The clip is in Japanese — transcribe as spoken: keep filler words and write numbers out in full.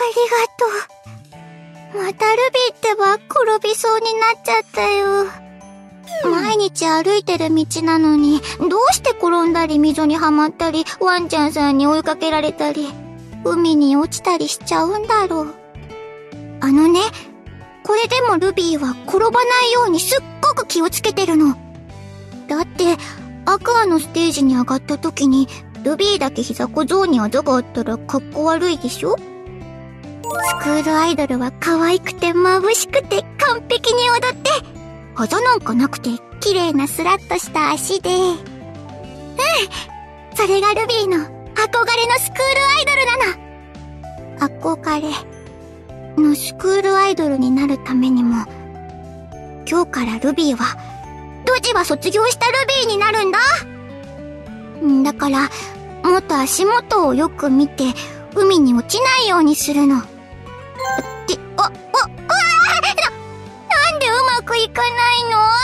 りがとう。またルビーってば転びそうになっちゃったよ。毎日歩いてる道なのに、どうして転んだり溝にはまったり、ワンちゃんさんに追いかけられたり、海に落ちたりしちゃうんだろう。あのね、これでもルビーは転ばないようにすっごく気をつけてるの。だって、アクアのステージに上がった時に、ルビーだけ膝小僧にあざがあったらかっこ悪いでしょ？スクールアイドルは可愛くて眩しくて完璧に踊って、あざなんかなくて綺麗なスラッとした足で。うん。それがルビーの憧れのスクールアイドルなの。憧れのスクールアイドルになるためにも、今日からルビーは、ドジは卒業したルビーになるんだ。んだから、もっと足元をよく見て、海に落ちないようにするの。って、あ、あ、うわーな、なんでうまくいかないの？